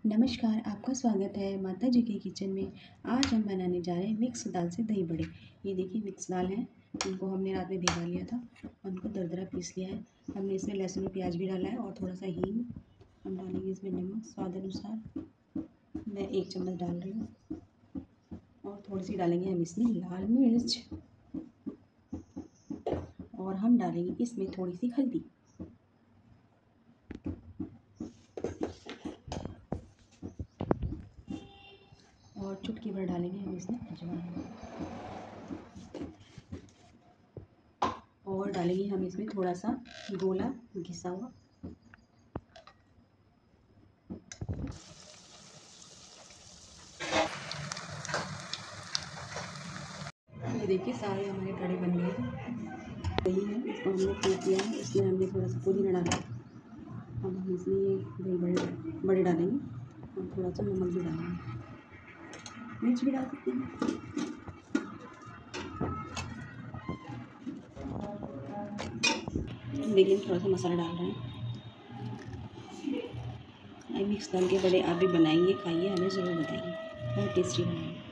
नमस्कार, आपका स्वागत है माता जी के किचन में। आज हम बनाने जा रहे हैं मिक्स दाल से दही बड़े। ये देखिए मिक्स दाल है, उनको हमने रात में भिगा लिया था, उनको दरदरा पीस लिया है। हमने इसमें लहसुन और प्याज भी डाला है और थोड़ा सा हींग। हम डालेंगे इसमें नमक स्वाद अनुसार, मैं 1 चम्मच डाल रही हूँ। और थोड़ी सी डालेंगे हम इसमें लाल मिर्च, और हम डालेंगे इसमें थोड़ी सी हल्दी। और चुटकी भर डालेंगे हम इसमें अजवाइन, और डालेंगे हम इसमें थोड़ा सा गोला घिसा हुआ। ये देखिए सारे हमारे कड़े बन गए हैं। दही है, इसको हमने फेंट लिया है, इसमें हमने थोड़ा सा पुदीना डाला। अब हम इसमें ये दही बड़े डालेंगे और थोड़ा सा नमक भी डालेंगे, मिर्च भी डाल सकते हैं। देखिए थोड़ा सा मसाला डाल रहे हैं। मिक्स दाल के बड़े आप भी बनाइए, खाइए, हमें ज़रूर बताइए, बहुत टेस्टी बनाइए।